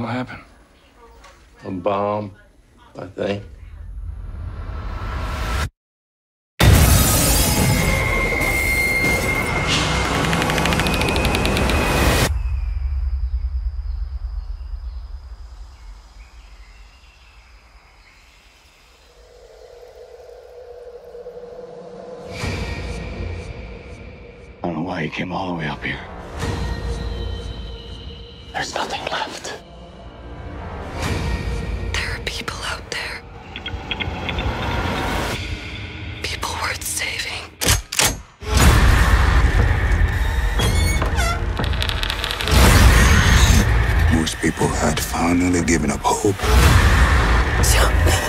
What happened? A bomb, I think. I don't know why he came all the way up here. There's nothing left. There are people out there. People worth saving. Most people had finally given up hope. Jump.